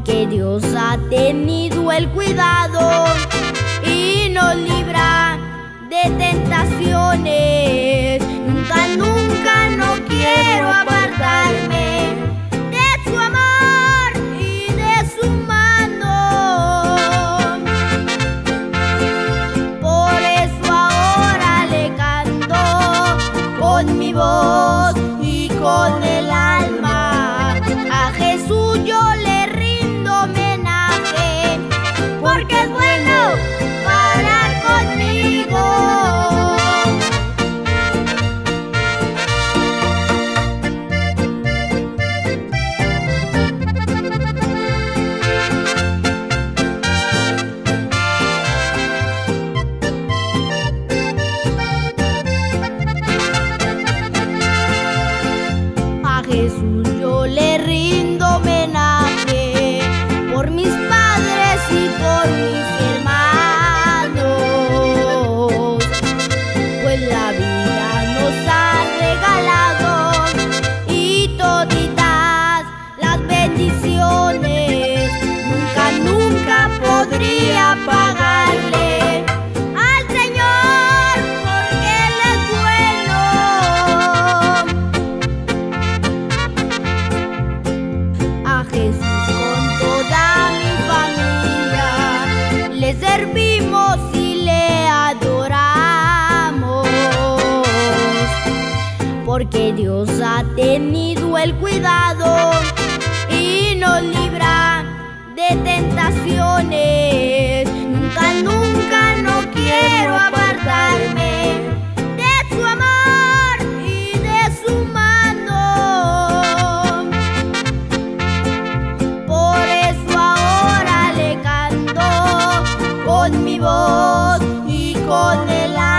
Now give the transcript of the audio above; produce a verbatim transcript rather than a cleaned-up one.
porque Dios ha tenido el cuidado y nos libra de tentaciones. Nunca, nunca no quiero apartarme de su amor y de su mano. Por eso ahora le canto con mi voz y con el alma. A Jesús yo le rindo homenaje, porque es bueno para conmigo. A Jesús yo le rindo homenaje por mis padres y por mis hermanos, pues la vida nos ha regalado y toditas las bendiciones. Nunca, nunca podría pagarle al Señor porque Él es bueno. A Jesús con toda mi familia le servimos y le adoramos, porque Dios ha tenido el cuidado y nos libra de tentaciones. Nunca, nunca no quiero apartarme de su amor y de su mano. Por eso ahora le canto con mi voz y con el alma.